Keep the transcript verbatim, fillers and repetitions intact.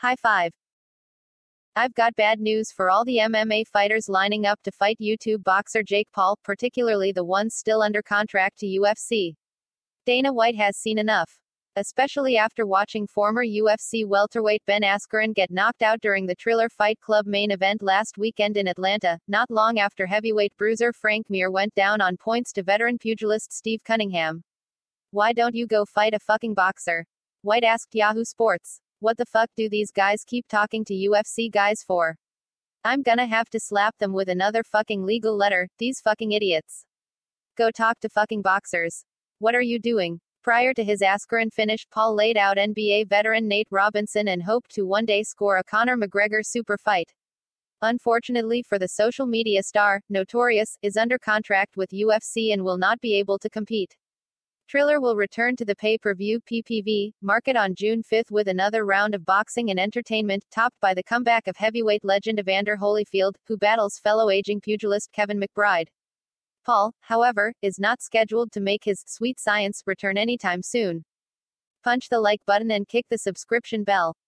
High five. I've got bad news for all the M M A fighters lining up to fight YouTube boxer Jake Paul, particularly the ones still under contract to U F C. Dana White has seen enough. Especially after watching former U F C welterweight Ben Askren get knocked out during the Triller Fight Club main event last weekend in Atlanta, not long after heavyweight bruiser Frank Mir went down on points to veteran pugilist Steve Cunningham. Why don't you go fight a fucking boxer? White asked Yahoo Sports. What the fuck do these guys keep talking to U F C guys for? I'm gonna have to slap them with another fucking legal letter, these fucking idiots. Go talk to fucking boxers. What are you doing? Prior to his Askren finish, Paul laid out N B A veteran Nate Robinson and hoped to one day score a Conor McGregor super fight. Unfortunately for the social media star, Notorious is under contract with U F C and will not be able to compete. Triller will return to the pay-per-view P P V market on June fifth with another round of boxing and entertainment, topped by the comeback of heavyweight legend Evander Holyfield, who battles fellow aging pugilist Kevin McBride. Paul, however, is not scheduled to make his sweet science return anytime soon. Punch the like button and kick the subscription bell.